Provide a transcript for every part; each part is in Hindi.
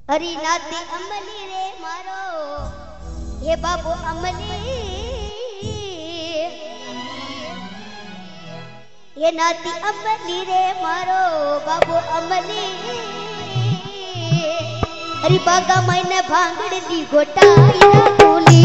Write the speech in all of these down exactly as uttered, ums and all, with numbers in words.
हरी नाती अमली रे मारो हे बाबू अमली ये नाती अमली रे मारो बाबू अमली हरी बागा मैंने भांगड़ दी गोटाई ना बोली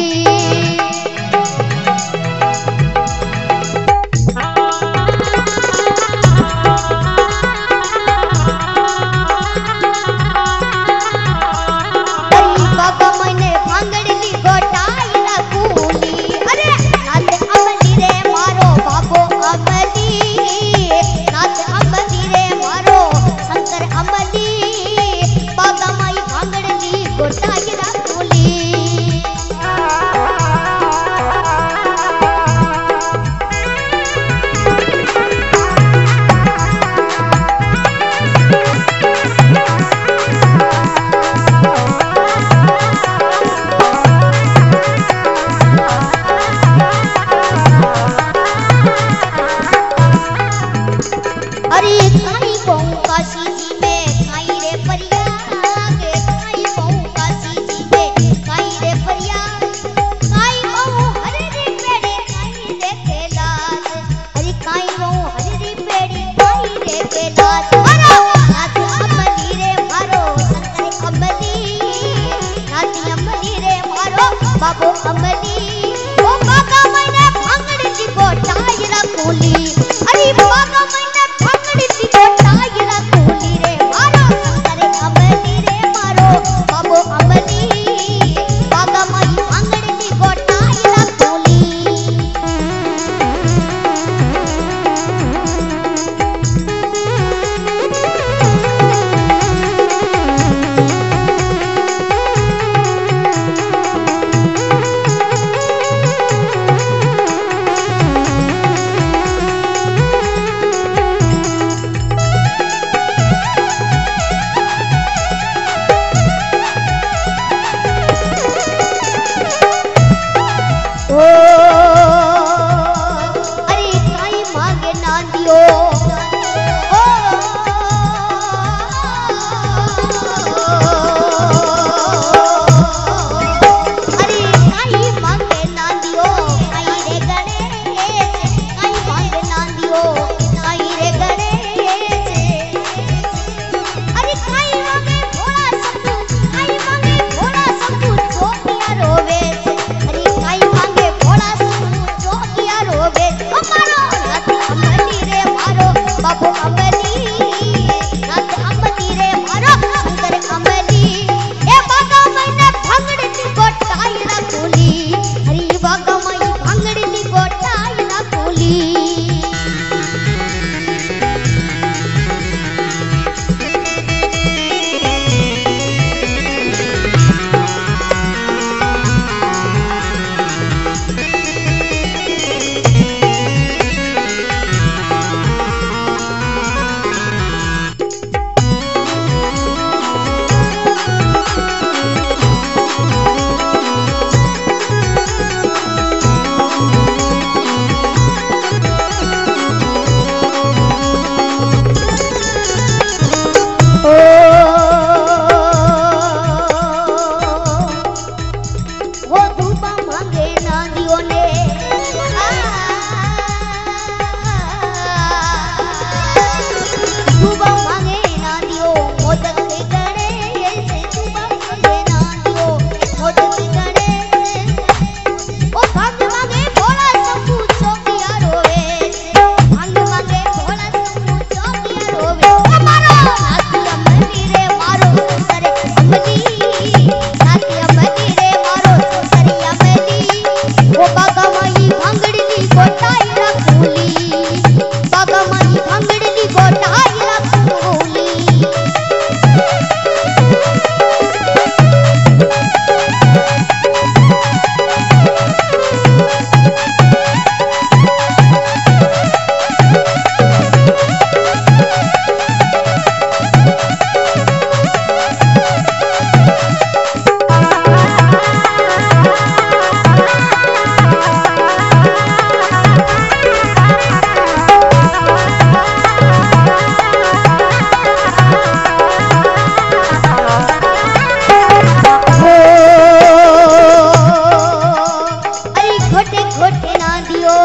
घोटे ना दियो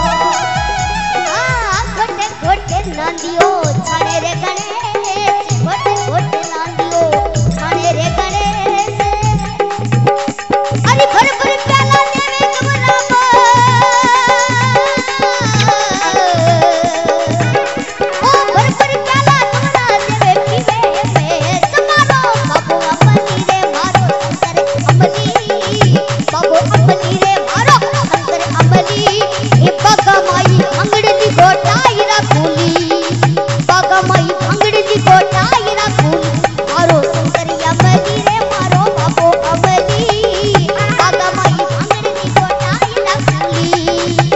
हाँ घोटे घोटे ना दियो छाने रे गणेश घोटे घोटे ना दियो छाने रे गणेश अरे भर भर प्याला देवे कमरा ओ भर भर प्याला कमरा देवे पीवे में समारो बाबू अमली रे मारो अंतर अमली बाबू अमली रे मारो अंतर अमली ए बगमाई अंगड़ी गोटाई रखूली बगमाई अंगड़ी गोटाई रखूली मारो शंकर अमली रे मारो बाबू अमली बगमाई अंगड़ी गोटाई रखूली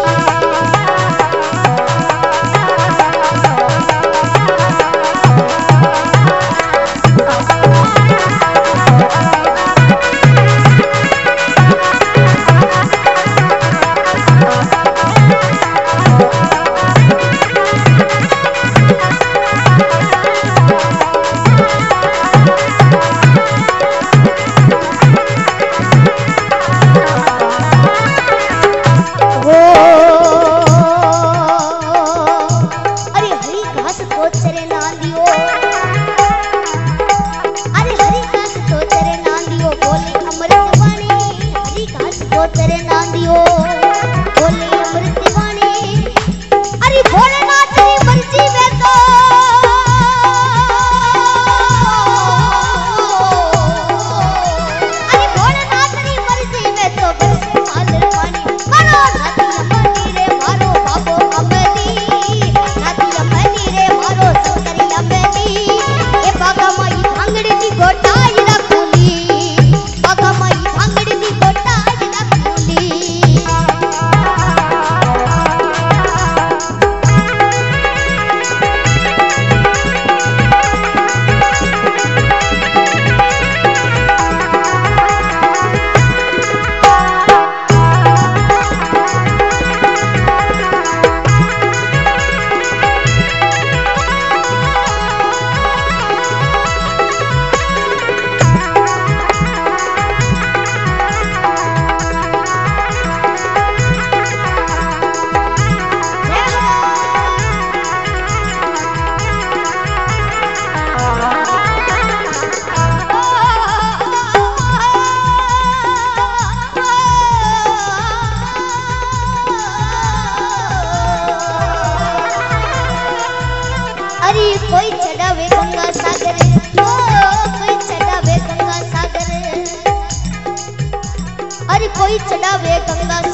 कोई चढ़ावे गंगा सागर ओ कोई चढ़ावे गंगा सागर अरे कोई चढ़ावे गंगा